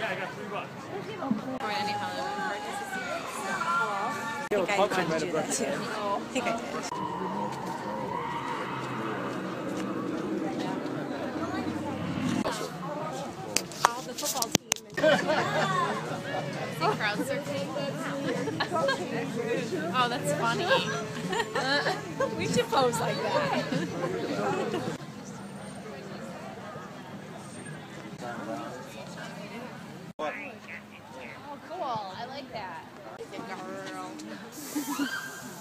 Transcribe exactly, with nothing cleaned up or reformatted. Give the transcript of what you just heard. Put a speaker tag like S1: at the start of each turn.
S1: Or any Halloween parties.
S2: I think I wanted to do that too. I think I did.
S1: All the football team. Crowd surfing. Oh, that's funny.
S2: We should pose like that.
S1: Oh, cool. I like that. Girl.